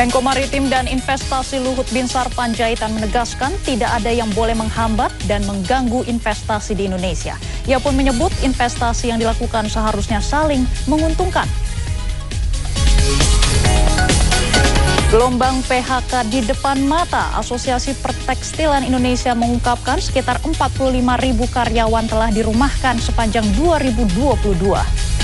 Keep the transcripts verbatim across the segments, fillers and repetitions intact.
Menko Maritim dan Investasi Luhut Binsar Panjaitan menegaskan tidak ada yang boleh menghambat dan mengganggu investasi di Indonesia. Ia pun menyebut investasi yang dilakukan seharusnya saling menguntungkan. Gelombang P H K di depan mata, Asosiasi Pertekstilan Indonesia mengungkapkan sekitar empat puluh lima ribu karyawan telah dirumahkan sepanjang dua ribu dua puluh dua.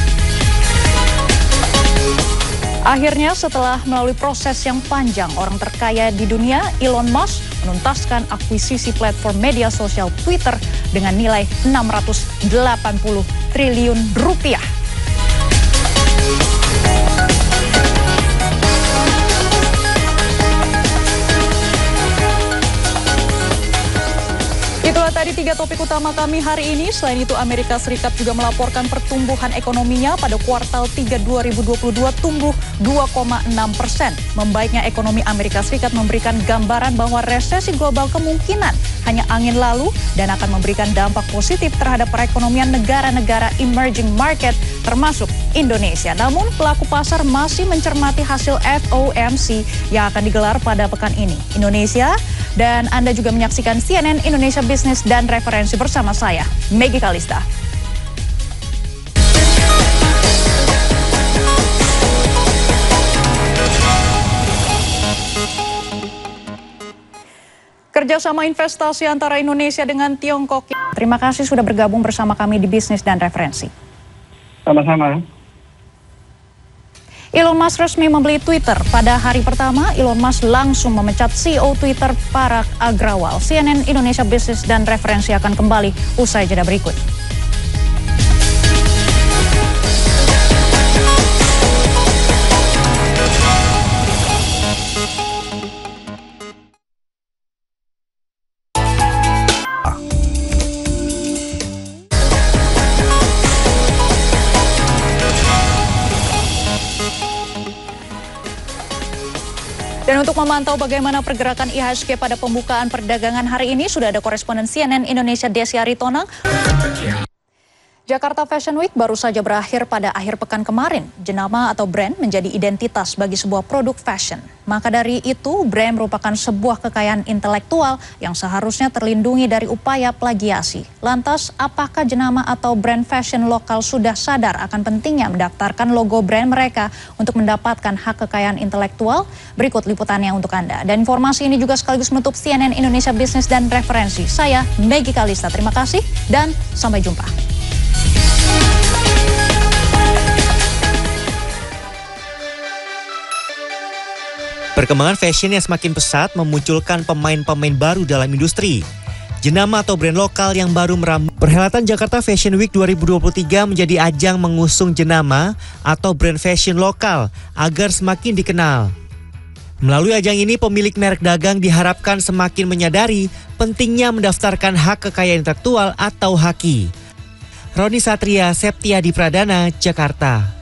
Akhirnya setelah melalui proses yang panjang, orang terkaya di dunia, Elon Musk, menuntaskan akuisisi platform media sosial Twitter dengan nilai enam ratus delapan puluh triliun rupiah. Itulah tadi tiga topik utama kami hari ini. Selain itu, Amerika Serikat juga melaporkan pertumbuhan ekonominya pada kuartal tiga dua ribu dua puluh dua tumbuh dua koma enam persen. Membaiknya ekonomi Amerika Serikat memberikan gambaran bahwa resesi global kemungkinan hanya angin lalu dan akan memberikan dampak positif terhadap perekonomian negara-negara emerging market termasuk Indonesia. Namun pelaku pasar masih mencermati hasil F O M C yang akan digelar pada pekan ini. Indonesia dan Anda juga menyaksikan C N N Indonesia Bisnis dan Referensi bersama saya, Maggie Kalista. Kerjasama investasi antara Indonesia dengan Tiongkok. Terima kasih sudah bergabung bersama kami di Bisnis dan Referensi. Sama-sama. Elon Musk resmi membeli Twitter. Pada hari pertama, Elon Musk langsung memecat C E O Twitter Parag Agrawal. C N N Indonesia Bisnis dan Referensi akan kembali usai jeda berikut. Dan untuk memantau bagaimana pergerakan I H G pada pembukaan perdagangan hari ini, sudah ada koresponden C N N Indonesia Desi Aritonang. Jakarta Fashion Week baru saja berakhir pada akhir pekan kemarin. Jenama atau brand menjadi identitas bagi sebuah produk fashion. Maka dari itu, brand merupakan sebuah kekayaan intelektual yang seharusnya terlindungi dari upaya plagiasi. Lantas, apakah jenama atau brand fashion lokal sudah sadar akan pentingnya mendaftarkan logo brand mereka untuk mendapatkan hak kekayaan intelektual? Berikut liputannya untuk Anda. Dan informasi ini juga sekaligus menutup C N N Indonesia Bisnis dan Referensi. Saya Maggie Kalista, terima kasih dan sampai jumpa. Perkembangan fashion yang semakin pesat memunculkan pemain-pemain baru dalam industri. Jenama atau brand lokal yang baru meramu. Perhelatan Jakarta Fashion Week dua ribu dua puluh tiga menjadi ajang mengusung jenama atau brand fashion lokal agar semakin dikenal. Melalui ajang ini, pemilik merek dagang diharapkan semakin menyadari pentingnya mendaftarkan hak kekayaan intelektual atau H A K I. Roni Satria, Septiadi Pradana, Jakarta.